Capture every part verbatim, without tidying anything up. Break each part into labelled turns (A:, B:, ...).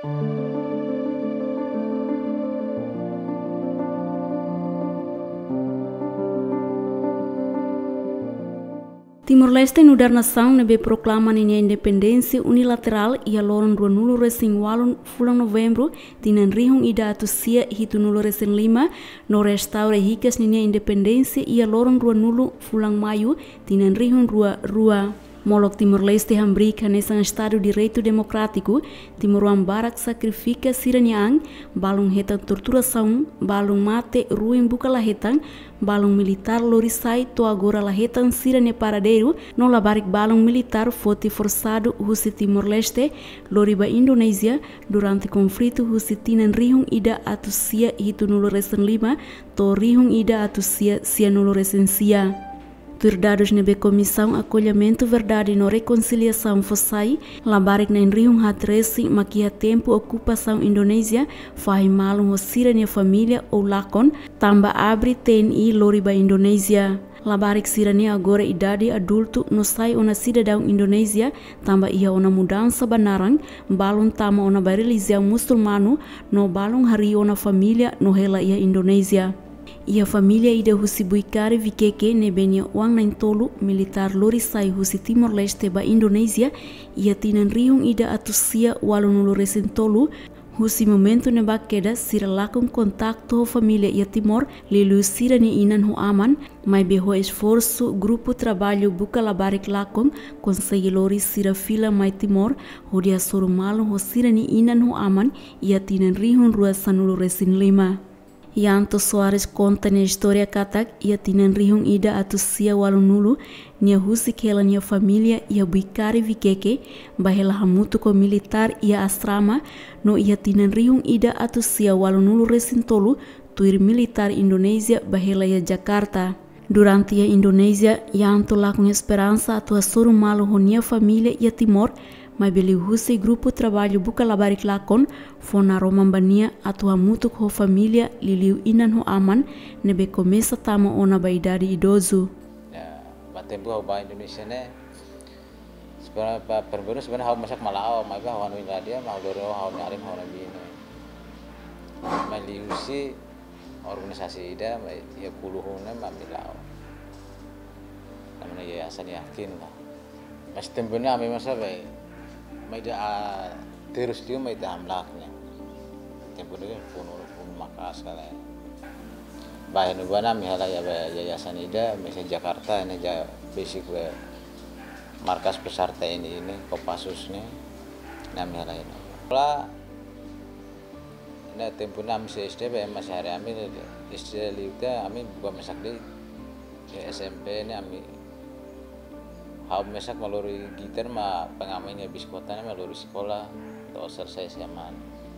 A: Timor-Leste nudar nação nebe proclama nia independência unilateral e a loron dua nulo recém walon fulang novembro tinan rihung ida atusia hitu nulo recém lima no restaure hikas nia independência e a loron dua nulo fulang maio tinan rihung rua rua. Molok Timor-Leste hambrica nesse Estado de Direito Democrático, Timor-Leste barak sacrifica siraniang, balung hetang torturação, balung mate ruim buka lahetang, balung militar lorisai to agora lahetang sirane paradeiro, no labarik balung militar foti forçado husi Timor-Leste, loriba Indonésia, durante conflito husi tinan rihung ida atusia hitu nulo recém lima, to rihung ida atusia sia nulo recém sia. Dados nebe Comissão Acolhimento Verdade no Reconciliação Fossai, labarik na enrihung hatresi makia tempo ocupação Indonésia, fai malum o sirania família ou lakon, tamba abre T N I loriba Indonésia. Labarik sirania agora idade adulto no sai ona cidadão Indonésia, tamba ia ona mudança banarang, balun tama ona barilizia musulmano, no balun hari ona família no hela ia Indonésia. Ia família ida husi buikari vikeke nebenia uang nain tolu militar lorisai husi Timor-Leste ba Indonésia, ia tinan rihung ida atusia walu nulu resen tolu, husi momento neba keda sira lakon kontakto ho família ia Timor, lilu sira ni inan ho aman, mai beho esforço grupo trabalho buka labarik lakon, konsegi lori sira fila mai Timor, ho dia suru malu ho sira ni inan ho aman, ia tinan rihung rua sanulu resen lima. Yanto Soares conta na história katak ia tinan rihung ida atusia walu nulu nia husi kela nia família ia buikari vikeke bahela hamutu ko militar ia asrama no ia tinan rihung ida atusia walu nulu resintolu tuir militar Indonésia bahela ia Jakarta. Durante ia Indonésia yanto lakun esperança atua suru malu ho nia família ia Timor mai beli husi grupo trabalho buka labarik lakon fona romambania atua mutuk ho família liliu inan ho aman nebe komesa tama ona baidadi idozu.
B: Ya, batembu ho ba Indonesia ne sebenarnya perburu sebenarnya hau masak malao mai ba hau anu dia mau doro hau nyarim hau nabi ini. Mai liusi organisasi ida mai ya puluhuna mamilao. Namanya yayasan yakin lah. Mas tembuna ami masa baik may da uh, terus dia may da hamlaknya tempo dia pun pun makas kala bayan ubana mihala ya yayasan ida mesa Jakarta ini ja basic we markas peserta ini ini Kopassus nih nah mihala ini lah nah tempo nam se S D B masih hari ami S D liuta ami buka masak di S M P ini ami hau mesak melalui gitar ma pengamannya bis kota melalui sekolah atau selesai S M A.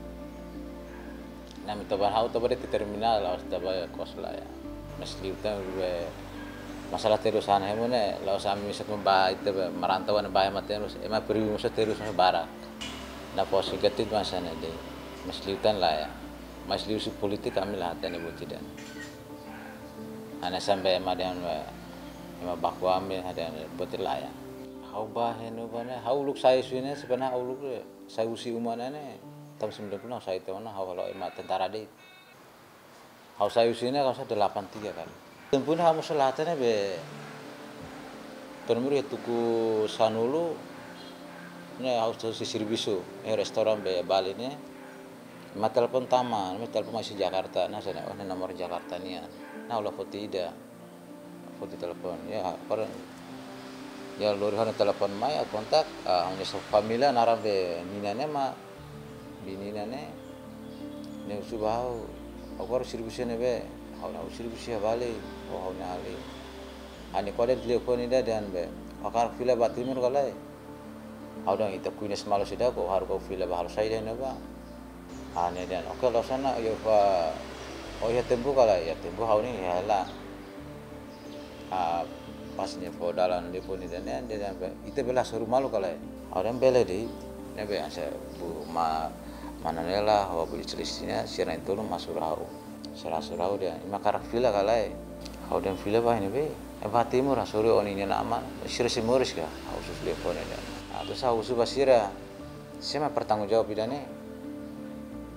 B: Nah mitoban hau to di terminal lah taba kos lah ya. Meski kita masalah terusan hemune lah sami mesak memba itu merantau na bae mate terus ema beri musa terus barak. Nah posisi ketit masana de. Meski tan lah ya. Meski usul politik kami lah tani butidan. Ana sampai ema dan ema bakwa ame ada betul lah ya. Hau bahenu bana hau luk saya suine sebenarnya hau luk saya usi umana ne tahun sembilan puluh saya tahu na hau kalau ema tentara de. Hau saya usine kalau saya delapan tiga kan. Tempun hau musalatane be penmuri tuku sanulu ne hau sisir bisu eh restoran be Bali ne. Ma telepon tama, ma telepon masih Jakarta. Nah sana oh nomor Jakarta nia. Nah ulah foto ida. Foto telepon ya orang ya lorihan telepon mai kontak hanya uh, familia narabe ninane ma bininane ne subau aku harus distribusinya be hau na distribusi balik oh hau na ali ani kode telepon ida dan be akar fila batimur kalai hau dang ita kuines malu sida ko harus kau fila bahal saya dan ba ani dan oke lo sana ya pa oh ya tempo kalai ya tempo hau ni ya lah Uh, pasnya po dalan di pun dan dia sampai itu bela suruh malu kalau orang bela di nebe asa bu ma mana nela hawa bu istrinya sirain tulu masurau serah surau dia makarak villa kalau hau dan villa bah ini be eba timur asuri oni ni nama sira simuris ka hau sus telepon dia atau sa usu basira siapa pertanggung jawab bidane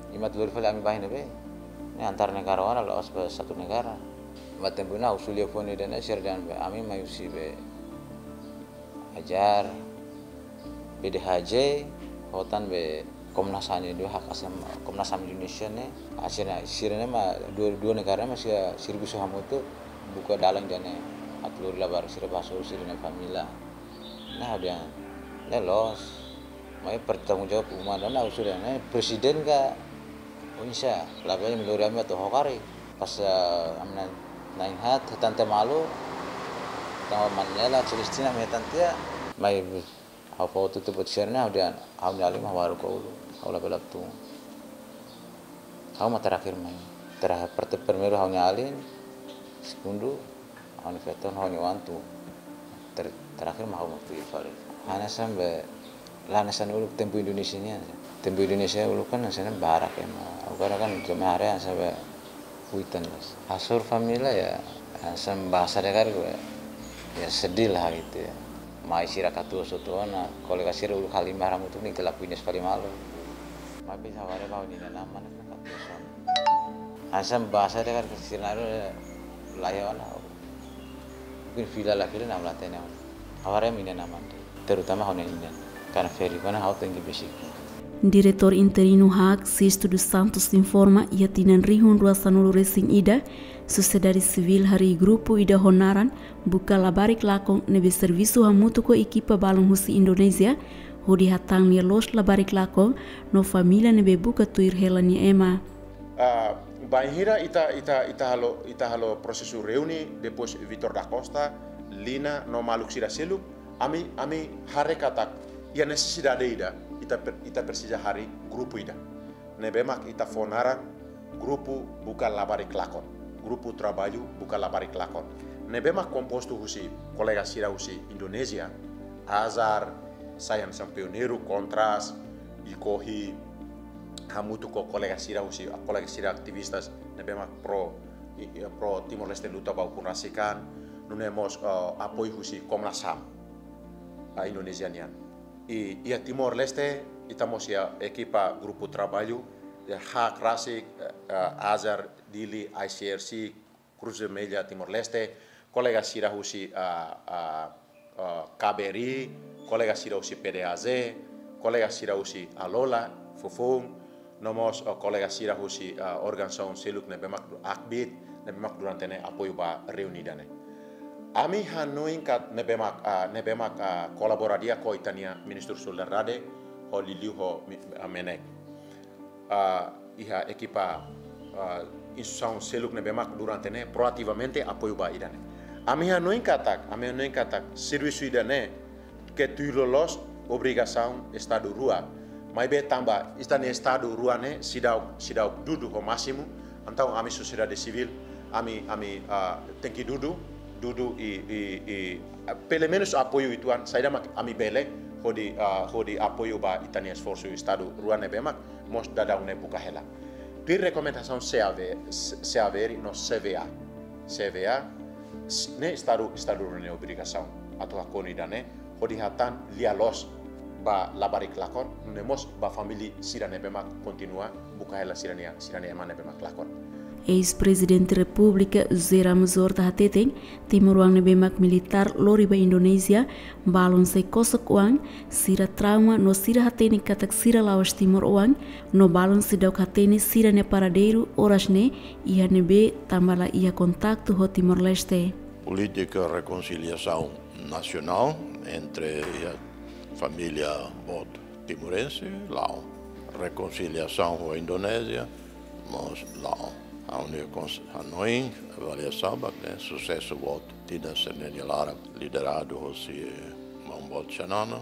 B: Imat luar fala ami bahin be. Ini antar negara wana laos be satu negara. Batem puna usulia foni dan asir dan be ami mayusi be ajar B D H J hotan be Komnas H A M dua hak asam Komnas H A M Indonesia ne akhirnya sirene ma dua dua negara masih sirbu sohamu itu buka dalang jane atlur labar sir basur sirene famila nah dia lelos mai bertanggung jawab umat dan usulia ne presiden ka Indonesia labanya meluri ami atau hokari pas amna naing hat tante malu tahu manela Celestina metantia mai apa itu tuh bersihnya udah aku nyali mah baru kau lu kau lah belak tuh kau mah terakhir main terakhir pertemuan aku nyalin sekundu aku nifeton aku nyawantu ter terakhir mah aku waktu itu hanya sampai lanasan ulu tempo Indonesia nya tempo Indonesia ulu kan nasannya barak ya mah aku kan cuma hari sampai hutan mas asur famila ya asam bahasa dekar gue ya sedih lah gitu ya mai sira katu sotona kolega sira ulu kali maram itu nih kelap punya sekali malu mai bisa ware bau ni nama nak katu son asam bahasa dekar sira ru layawana mungkin villa lagi na latena aware mina nama terutama hone ini karena feri kana hau tinggi basic.
A: Diretor interino H A C, Sisto dos Santos, informa ia tinan rihun ruasan ulu resing ida, sociedade civil hari grupo ida honaran, buka labarik lakong nebe servisu hamutu ko ekipa balong husi Indonesia, hodi hatang nia los labarik lakong, no familia nebe buka tuir helani ema.
C: Uh, Bahira ita ita ita halo ita halo prosesu reuni depois Vitor da Costa, Lina no maluk sira seluk, ami ami hare katak ia necessidade ida. Ita, ita persija hari grupo ida. Nebemak ita fonaran grupo buka labarik lakon. Grupo trabalho buka labarik lakon. Nebemak komposto husi kolega sira husi Indonesia. Azar, sayan sam pioneiro kontras, ikohi hamutu ko kolega sira husi kolega sira aktivistas. Nebemak pro pro Timor Leste luta bau pun rasikan. Nunemos uh, apoio husi Komnas H A M uh, Indonesianian. E ia Timor Leste estamos ya equipa grupo trabalho ya Hak Rasik uh, Azar Dili I C R C Cruz Vermelha Timor Leste kolega sira husi uh, uh, uh, K B R I kolega sira husi P D A Z kolega sira husi Alola Fofong nomos uh, kolega sira husi uh, organisação seluk nebemak akbit nebemak durante ne apoio ba reunidane. Ami hanoin kat nebemak uh, nebemak uh, kolaboradia ko itania Ministro Solidariedade ho liliu ho menek uh, iha ekipa uh, instituição seluk nebemak durante ne proativamente apoio ba idane. Ami hanoin katak ami hanoin katak serviço idane que tu lolos obrigação estado rua mai be tamba istane estado rua ne sidau sidau dudu ho máximo então ami sociedade civil ami ami uh, tem que dudu dudu i i i pelo menos apoio ituan saida mak ami bele hodi uh, hodi apoio ba itania esforço estado ruane bemak mos dada une buka hela tu recomendação C A V C A V no C V A C V A ne estado estado ruane obrigação atau akoni dane hodi hatan lia los ba labarik lakon nemos ba family sirane bemak continua buka hela sirania sirania emane bemak lakon.
A: Ex-presidente República José Ramos Horta hateteng timuruang nebemak militar loriba Indonesia balon se kosok uang sira trauma no sira hateni katak sira lawas timur uang no balon se dauk hateni sira ne paradeiro oras ne ia nebe tambala ia kontakto ho Timor Leste.
D: Política reconciliação nacional entre a família bot timorense lao reconciliação com a Indonésia mas lao a Hanoi avaliação né sucesso voto tida senelara liderado hoje Mambot Chanana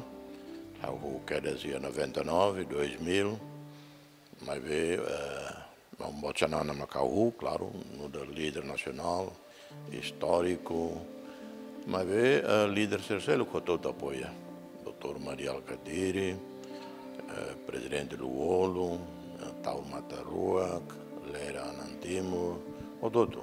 D: o que dizia noventa e nove dois mil mas vê Mambot Chanana Macau claro no do líder nacional histórico mas vê líder terceiro que todo apoia doutor Maria Alcadiri presidente Luolo Taul Mataruak Lera Anantimo, o todo.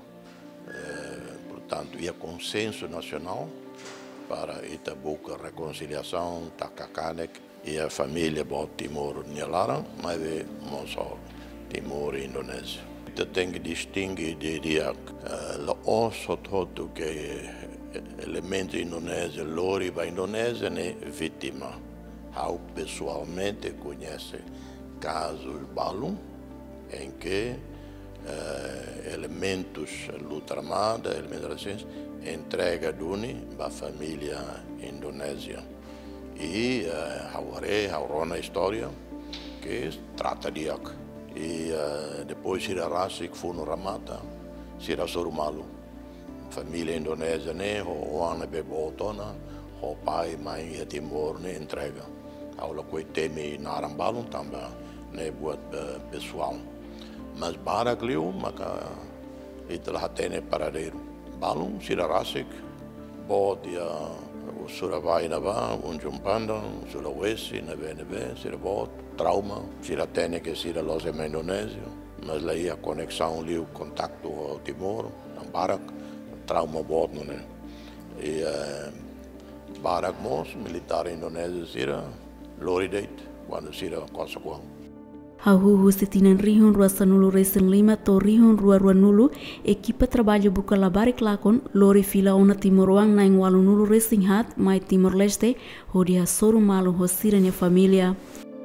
D: Eh, portanto, e a consenso nacional para Itabuca reconciliação, Takacanek e a família Bot Timor Nialaran, mas é moço Timor e Indonésia. Kita tem que distinguir de dia o osso todo que elemento indonésia, lori da Indonésia é vítima. Eu pessoalmente conheço casos balum em que uh, elementos luta armada, elementos resistência, entrega duni para a família indonésia. E uh, há uma história que trata de ac. E uh, depois se rasi que foi no Ramata, se rasou malu. Família indonésia né, o ano bebotona, o pai, mãe e Timor né entrega. Aula que teme na Arambalum também né buat uh, pessoal. Mas para clio, maka itulah tene paradeiro. Balum se rasi bot ya o Surabaya na ba, o Jumpanda, o Sulawesi na B N B, se bot trauma, se tene que se los em Indonésia, mas lá a conexão ali o contacto ao Timor, na Barak, trauma bot não é. E uh, Barak mos militar indonésia sira loridate quando sira coisa qual.
A: Hahuhu setinan rihun rua sanulu resen lima to rihun rua rua nulu ekipa trabalho buka labarik lakon lori fila ona timoroang na ing walu nulu racing hat mai Timor Leste hodi hasoru malu hosiranya familia.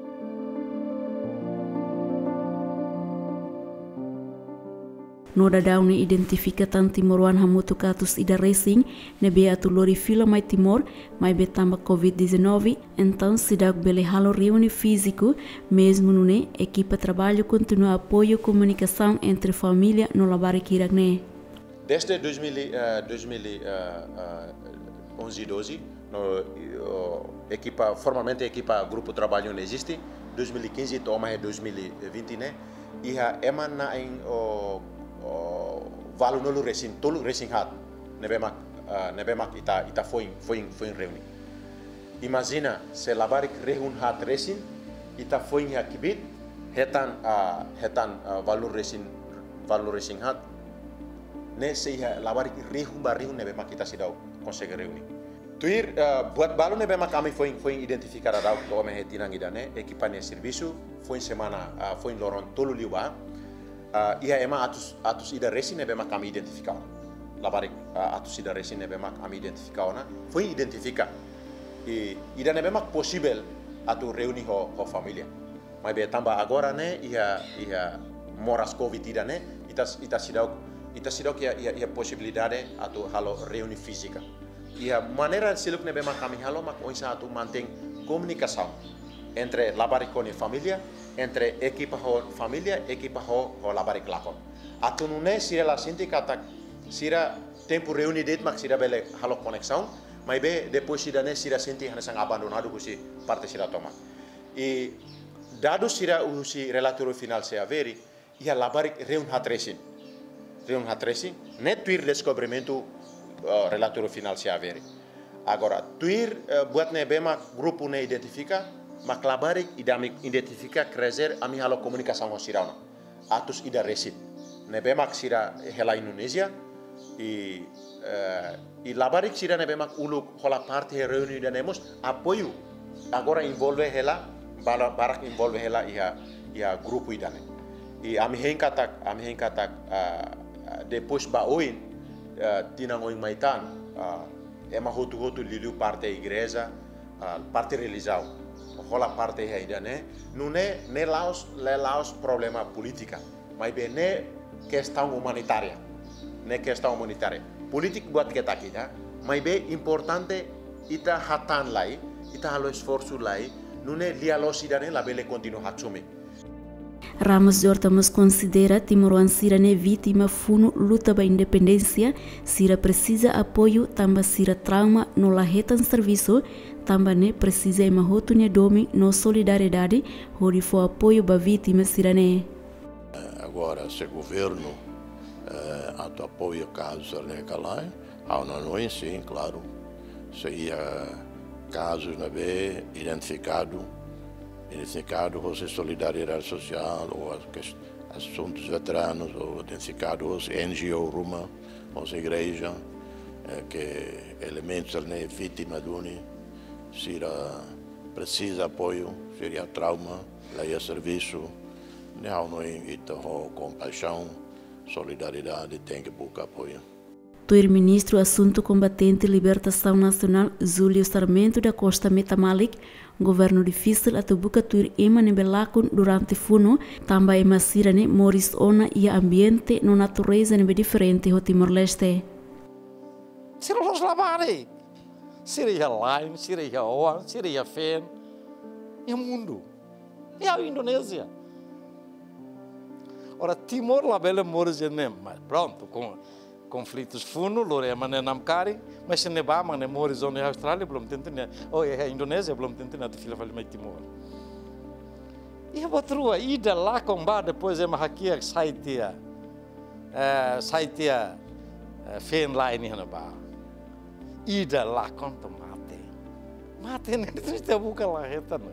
A: Noda daun ni identifikatan Timoruan hamutu katus ida racing nebe atu lori fila mai Timor mai betamba covid dezenove então sidak bele halo reuni físico mesmo nune equipa trabalho continua apoio comunicação entre família no labarik iragne.
C: Desde dois mil onze doze no uh, equipa formalmente equipa grupo trabalho não existe dois mil e quinze toma é dois mil e vinte né e a emana em o Uh, valu nolu racing tolu racing hat nebemak uh, nebemak ita ita foi foi foi reuni. Imagina se labarik rehun hat racing ita foi ha kibit hetan uh, hetan uh, valu racing valu racing hat ne se ha labarik rehun barihun nebemak ita sidau consegue reuni. Tuir uh, buat balu nebemak kami foi foi identificar adau to me hetinang idane equipanya serviço foi semana uh, foi loron tolu liwa. Uh, ia ema atus atus ida racing nebe mak kami identificar labarik uh, atus ida racing nebe mak kami identificar na foi identificar e ida nebe mak possible atu reuni ho ho família mas be tamba agora né ia ia moras covid ida né ita ita sidau ita sidau que ia ia possibilidade atu halo reuni física ia maneira siluk nebe mak kami halo mak oisa atu mantém comunicação entre labarik com família entre equipa ho família equipa ho ho labarik lakon atu nune sira la sinti kata sira tempo reuni det mak sira bele halo conexão mas be depois sira ne sira sinti hana sang abandonado kusi parte sira toma e dado sira usi relatório final se averi ia labarik reun hatresin reun hatresin net tuir descobrimento uh, relatório final se averi agora tuir uh, buat ne bema grupo ne identifica mak labarik idami identifica crescer ami halo comunicação sirauna atus ida resit nebe mak sira hela Indonesia e uh, e labarik sira nebe mak uluk hola parte reuni danemos apoio agora envolve hela barak envolve hela ia ia grupo idane e ami henkatak ami henkatak uh, depois ba oin uh, tinang oin maitan uh, ema hotu hotu lilu parte igreja uh, parte religião rola parte aí né não é nem laos le laos problema política mas bem né questão humanitária né questão humanitária política buat kita kita mas bem importante ita hatan lai ita halo esforço lai não é lialosidade la bele continua hatsume.
A: Ramos Jortamos considera Timoruan sira ne vítima funo luta ba independência sira precisa apoio tamba sira trauma no lahetan serviço tamba ne precisa ema hotu ne domi no solidariedade hori fo apoio ba vítima sira ne.
D: Agora se governo eh, ato apoio casos ne calai há não não sim claro se ia casos na be identificado identificado os solidariedade social ou assuntos veteranos ou identificado os N G O Ruma os igreja eh, que elementos ne vítima duni sira precisa apoio seria trauma lá ia serviço Não, não é compaixão, solidariedade, tem que buscar apoio.
A: O ministro Assunto Combatente e Libertação Nacional, Júlio Sarmento da Costa Metamalik, governo difícil atau buka tuir ema ne belakun durante funo, também masira ne moris ona e ambiente no natureza ne diferente ho Timor-Leste.
E: Sira los lavare, sira ia Lime, sira ia Oan, sira ia Fen, e o mundo, e a Indonésia. Ora, Timor la bela moris nem, mas pronto, com conflitos funo, lorema ne namkari, mas se ne ba ma ne mori zona Austrália, belum tentu ne, oh é Indonésia, belum tentu ne fila fala mai Timor. E a batrua ida lá com ba depois é mahakia saitia, saitia fen line hana ba. Ida lá com tomate, mate ne tu buka lá reta noi.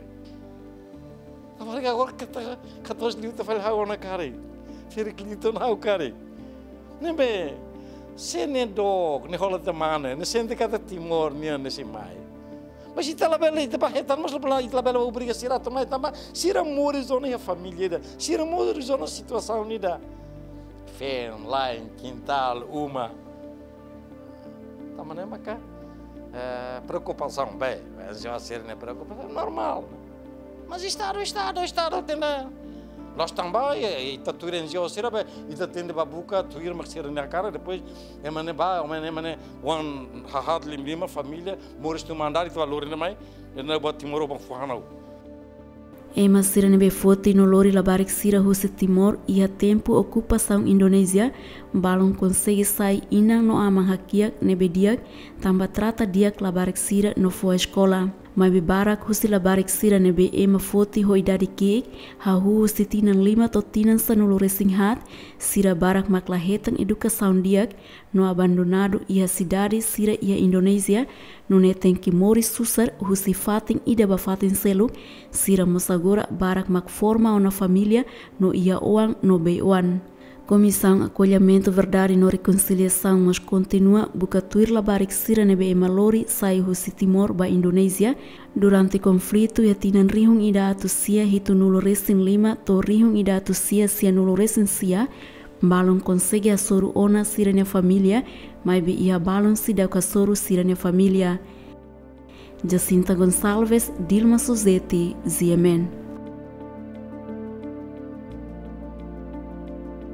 E: Agora agora que tá catos liuta fala hawa na kari, ser clito na o kari, ne be se ne dog, ne hola temane, ne sente cada Timor, ne nesse mai. Mas ita la bela ita baheta, mas la ita la bela obriga sira tomai tamba, sira mori zona a família da, sira mori zona situação nida. Fen, line, quintal, uma. Tamane maka preocupação bem, mas já ser ne preocupação normal. Mas estado, estado, estado tem nós também, e tá tudo em geral, será bem, e tá tendo babuca, tu ir mais ser na cara, depois é mané ba, é mané mané, one hahad limlima família, moris tu mandar e tu valor nem mais, e não bota Timor bom fuhanau.
A: Ema sira nebe foto no lori labarik sira husi Timor e a tempo ocupação Indonésia, balon consegue sair inang no amang hakiak nebe diak, tamba trata diak labarik sira no fo escola. Mas barak husi labarik sira nebe ema foti ho idadi kek, ha husi tinan lima to tinan sanulu resinghat, sira barak maklahetang edukação diak, no abandonado e a cidade sira e a Indonésia, no neten que mori susar husi fatin ida bafatin seluk, sira mosagora barak mak forma una família no ia oang no beoan. Comissão Acolhimento, Verdade e Reconciliação, mas continua bucatuir labarik sira nebe emalori sai husi Timor ba Indonésia durante conflito e tinan rihung ida atu sia hitu nulo resin lima to rihung ida atu sia sia nulo resin sia balon consegue asoru ona sira ne família mas be ia balon sida kasoru sira ne família. Jacinta Gonçalves, Dilma Suzete, Ziemen.